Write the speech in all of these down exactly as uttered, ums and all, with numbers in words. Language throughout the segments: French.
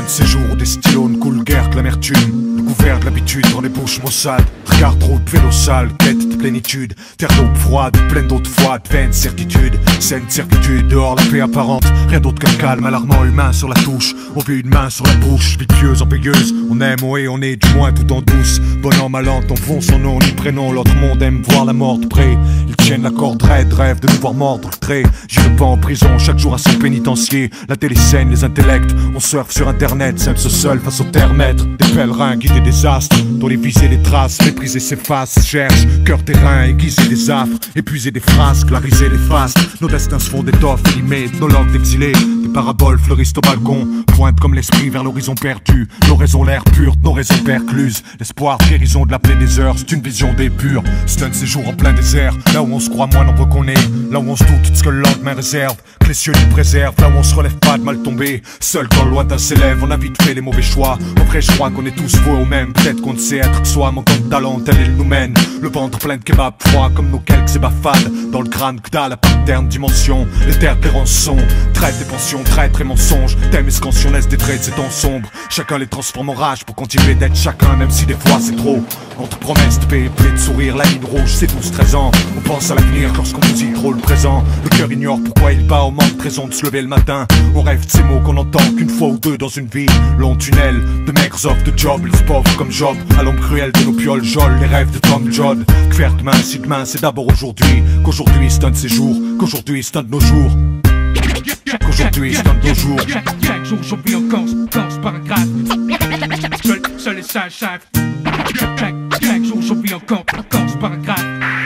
de ces jours où des stylos ne coulent guère que l'amertume. Le couvert de l'habitude dans les bouches maussades. Regarde trop de vélo sale, quête de plénitude. Terre d'eau froide, pleine d'eau de froide, vaine certitude. Saine certitude, dehors la paix apparente. Rien d'autre qu'un calme alarmant humain sur la touche. On vit une main sur la bouche, vie pieuse en veilleuse. On aime, ouais, on est du moins tout en douce. Bon an, mal an, ton fond son nom, ni prénom. L'autre monde aime voir la mort de près. Ils tiennent la corde raide, rêve de nous voir mordre le trait. J'irai pas en prison, chaque jour à son pénitencier. La télé-scène, les intellects, on surfe sur internet, seul ce seul face au terre-maître. Des pèlerins guidés des astres, dont les visées les traces, mépriser s'efface, cherche, cœur terrain, aiguiser des affres, épuiser des phrases, clariser les fastes. Nos destins se font d'étoffes élimées, nos langues d'exilés. Des paraboles fleurissent au balcon, pointent comme l'esprit vers l'horizon perdu. Nos raisons l'air pures, nos raisons percluses. L'espoir, guérison de la plaie des heures, c'est une vision des purs. C'est un de ces jours en plein désert, là où on se croit moins nombreux qu'on est. Là où on se doute de ce que le lendemain réserve, que les cieux nous préservent. Là où on se relève pas de mal tombé, seul quand le lointain s'élève. On a vite fait les mauvais choix, en vrai je crois qu'on est tous voués au même. Peut-être qu'on ne sait être que soi, manquant de talent, tel il nous mène. Le ventre plein de kebab froid comme nos quelques ébafades. Dans le crâne que dalle à paterne dimension. Les terres des rançons, traite des pensions, traître et mensonges. Thème escansion laisse des traits de ces temps sombres. Chacun les transforme en rage pour continuer d'être chacun, même si des fois c'est trop. Entre promesses de paix et plaie de sourire, la ligne rouge c'est douze treize ans. On pense à l'avenir lorsqu'on musille trop le présent. Le cœur ignore pourquoi il bat au manque de raison de se lever le matin. On rêve de ces mots qu'on entend qu'une fois ou deux dans une vie. Long tunnel, de maigres offres de job, les pauvres comme Job. À l'ombre cruelle de nos pioles jolles, les rêves de Tom John. Que faire demain si demain c'est d'abord aujourd'hui. Qu'aujourd'hui c'est un de ces jours, qu'aujourd'hui c'est un de nos jours. Qu'aujourd'hui c'est un de nos jours. Chaque jour j'en vis encore, pense paragraphe. Seul, seul et sage savent. Chaque jour j'en vis encore, encore ce paragraphe.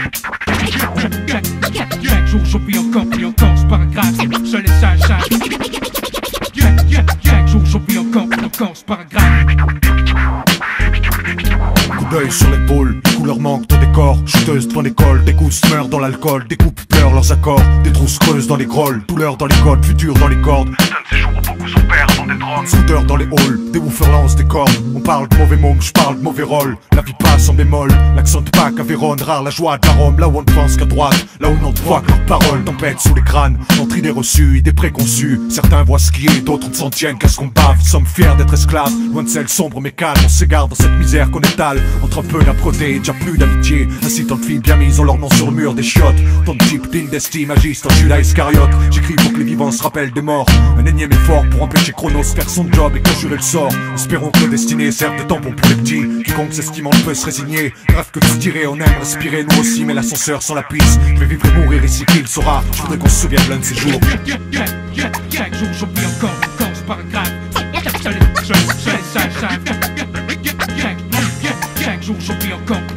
Chaque jour j'en vis encore, puis encore ce paragraphe. Seul et sage savent. Chaque jour j'en vis encore, encore ce paragraphe. Coup d'œil sur l'épaule, les couleurs manquent au décor. Chuteuse devant l'école, des gousses meurent dans l'alcool. Des coupes pleurent leurs accords, des trousses creuses dans les grolles. Douleur dans les codes, futur dans les cordes. C'est un de ces jours où beaucoup sont pères dans des drogues. Soudeurs dans les halls, des woofers lancent des cordes. On parle de mauvais mômes, je parle de mauvais rôle. La vie passe en bémol, l'accent de Pâques à Vérone. Rare la joie de l'arôme, là où on ne pense qu'à droite. Là où l'on ne voit que leurs paroles tempêtent sous les crânes. Entre idées reçues, idées préconçues. Certains voient skier, d'autres ne s'en tiennent qu'à ce qu'on bave. Sommes fiers d'être esclaves, loin de celle sombre mais calme. On s'égare dans cette misère qu'on étale. Entre un peu d'âpreté et déjà plus d'amitié. Ainsi tant de filles bien mises ont leur nom sur le mur des chiottes. Tant de types dignes d'estime agissent en Judas Iscariote. J'écris pour que les vivants se rappellent des morts. Un énième effort pour empêcher Chronos faire son job et conjurer le sort. Espérons que nos destinées servent de tampon pour les petits. Quiconque s'estimant ne peut se résigner. Bref que de se tirer, on aime respirer nous aussi. Mais l'ascenseur sans la piste, je vais vivre et mourir ici qui le saura. Je voudrais qu'on se souvienne l'un de ces jours. Chaque jour j'en vis encore, encore ce paragraphe. Seul et sage savent. Chaque jour j'en vis encore,